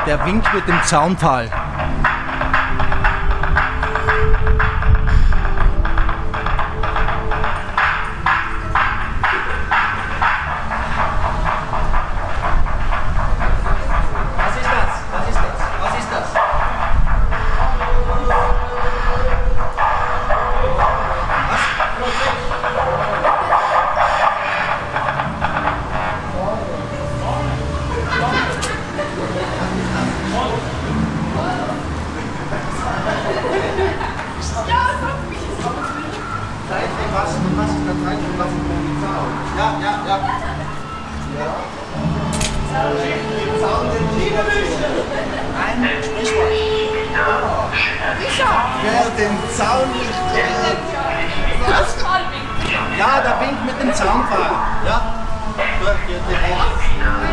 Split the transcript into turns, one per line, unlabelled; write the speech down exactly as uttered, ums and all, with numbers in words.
Der winkt mit dem Zaunpfahl.
Wer den Zaun nicht trägt. Ja, der winkt mit dem Zaunpfahl. Ja, durch hier direkt.